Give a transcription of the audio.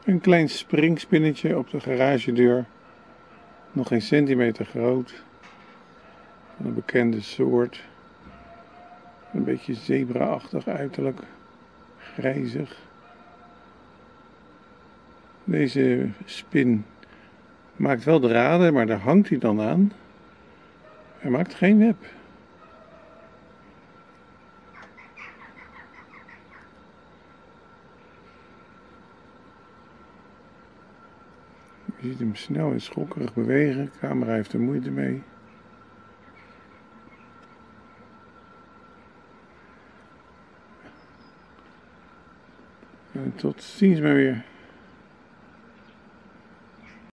Een klein springspinnetje op de garagedeur. Nog geen centimeter groot. Een bekende soort. Een beetje zebra-achtig uiterlijk. Grijzig. Deze spin maakt wel draden, maar daar hangt hij dan aan. Hij maakt geen web. Je ziet hem snel en schokkerig bewegen. De camera heeft er moeite mee. En tot ziens maar weer.